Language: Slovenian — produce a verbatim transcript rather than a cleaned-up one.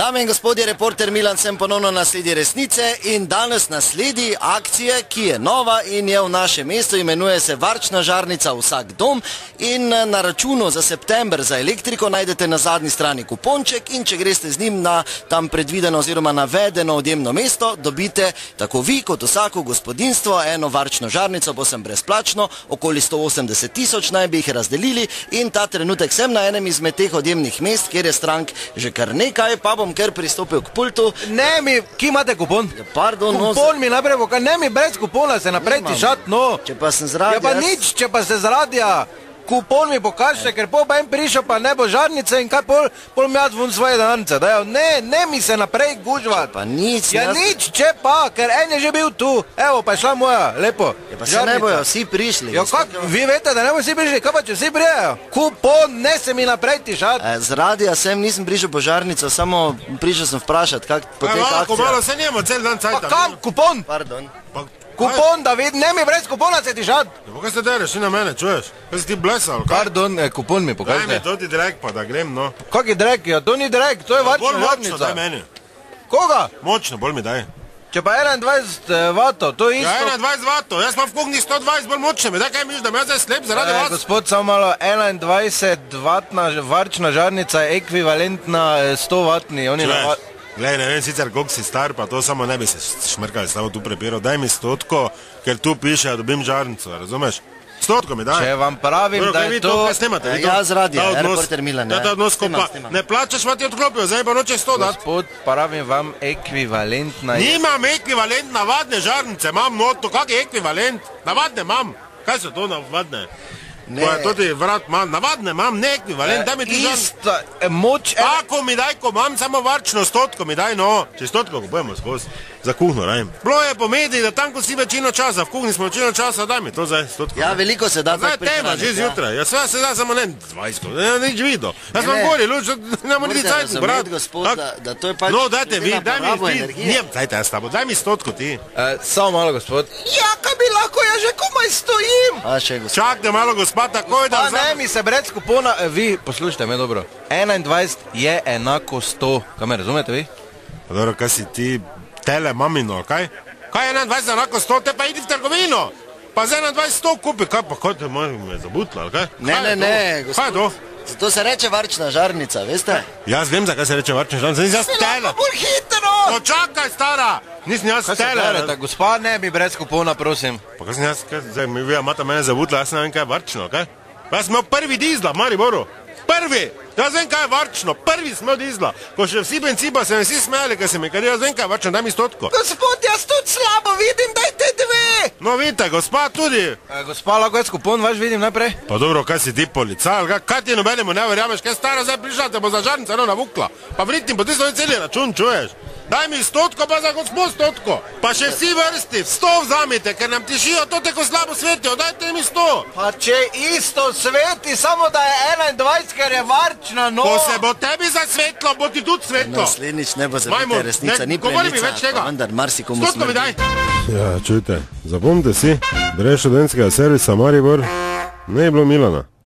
Dame in gospodje, reporter Milan sem ponovno na sledi resnice in danes na sledi akcije, ki je nova in je v našem mestu, imenuje se Varčna žarnica Vsak dom in na računu za september za elektriko najdete na zadnji strani kuponček in če greste z njim na tam predvideno oziroma navedeno odjemno mesto, dobite tako vi kot vsako gospodinstvo eno varčno žarnico, posem brezplačno, okoli sto osemdeset tisoč naj bi jih razdelili in ta trenutek sem na enem izmed teh odjemnih mest, kjer je strank že kar nekaj, pa bom kar pristopil k pultu. Ne mi, ki imate kupon? Pardon, no. Kupon mi naprej, ne mi brez kupona se naprej tišat, no. Če pa sem z radija... Ja pa nič, če pa ste z radija. Kupon mi pokažete, ker pol pa en prišel, pa ne bo žarnice in kaj pol, pol mi jaz vun svoje denarnice. Ne, ne mi se naprej gužvat. Pa nič. Ja nič, če pa, ker en je že bil tu. Evo, pa je šla moja, lepo. Ja pa se ne bojo vsi prišli. Ja kak, vi veste, da ne bojo vsi prišli, kaj pa če vsi prijejo? Kupon, ne se mi naprej tišat. Z radija sem, nisem prišel po žarnico, samo prišel sem vprašat, kak poteka akcija. Lahko malo se njemo, cel dan cajta. Pa kam, kupon? Pardon. Kupon, da vidi, ne mi brez kupona se tišat. Ja, pa kaj se dereš, ni na mene, čuješ? Kaj si ti blesal, kaj? Pardon, kupon mi pokažite. Daj mi to ti direkt pa, da grem, no. Kak je direkt? Ja, to ni direkt, to je varčna žarnica. Bolj močno daj meni. Koga? Močno, bolj mi daj. Če pa enaindvajset vatov, to je isto... Ja, enaindvajset vatov, jaz pa v kuhni sto dvajset bolj močne, daj kaj miš, da me jaz zdaj slep zaradi vas. Gospod, samo malo, enaindvajset vatna varčna žarnica je ekvivalentna sto vatni. Glej, ne vem sicer, koliko si star, pa to samo ne bi se šmrkali s tabo tu prepiral. Daj mi stotko, ker tu piše, da dobim žarnico, razumeš? Stotko mi daj. Če vam pravim, da je to... Kaj snemate? Ja, z radija, reporter Milan. Ja, ta odnos, ko pa ne plačaš, pa ti odklopijo, zdaj pa noče sto dat. Gospod, pravim vam, ekvivalentna je... Nimam ekvivalent navadne žarnice, imam noto, kak je ekvivalent? Navadne imam. Kaj so to navadne? Ko je to ti vrat imam, navadne imam, ne ekvivalent, daj mi ti žarnice. Ista, moč... Tako mi daj, ko imam samo varčno stotko, mi daj, no. Če stotko kupujemo skozi, za kuhno, rajem. Bilo je po mediji, da tam, ko si večino časa, v kuhni smo večino časa, daj mi to zdaj stotko. Ja, veliko se da tak prihraniti. Zdaj tema, že zjutraj, ja sve se da samo ne dvajset, ne, nič vidio. Jaz vam gori, luč, ne mora ti cajt, brat. Da to je pač... No, dajte vi, daj mi ti, nijem, dajte jaz tabo, daj mi stotko ti. Samo malo, gospod. Ja, kaj bi lahko, ja že komaj stojim. A še, gospod. Čakajte malo, gospod, takoj da... Ne, mi se brez kupona, vi, poslušajte me dobro, enaindvajset je enako sto, kaj me razumete vi? Pa dobro, kaj si ti, tele mamino, kaj? Kaj je enaindvajset enako sto, te pa idi v trgovino, pa za enaindvajset sto kupi, kaj pa, kaj te me zabutla, ali kaj? Ne, ne, ne, gospod. Kaj je to? To se reče varčna žarnica, veste? Jaz vem, zakaj se reče varčna žarnica, nisem jaz tele. Bolj hitro! Počakaj, stara, nisem jaz tele. Kaj se berete, gospod, ne bi brez kupona, prosim. Pa kaj sem jaz, kaj, zdaj mi vi imate mene zabutla, jaz ne vem, kaj je varčno, kaj? Jaz sem imel prvi dizla, Mariboru. Prvi! Jaz vem, kaj je varčno. Prvi sem imel dizla. Ko še vsi bencipa se mi vsi smejali, kaj se mi, ker jaz vem, kaj je varčno. Daj mi stotko. Gospod, jaz tudi slabo vidim, dajte dve! No, vidite, gospa tudi. Gospa, lahko jaz kupon vaš vidim naprej? Pa dobro, kaj si ti policaj, ali kaj ti nobenemu ne verjameš, kaj stara zdaj prišla, te bo za žarnica eno navukla. Pa vritim, po ti svoj celi račun, čuješ? Daj mi stotko, pa za gospod stotko. Pa še vsi vrsti, sto vzamite, ker nam tišijo, to te ko slabo svetijo, dajte mi sto. Pa če isto sveti, samo da je enaindvajset, ker je varčna, no. Ko se bo tebi zasvetlo, bo ti tudi svetlo. Naslednjič ne bo zabite resnica, ni premica, pa vendar marsikomu smrti. Stotko mi daj. Ja, čujte, zapomnite si, brez študentskega servisa Maribor ne je bilo Milana.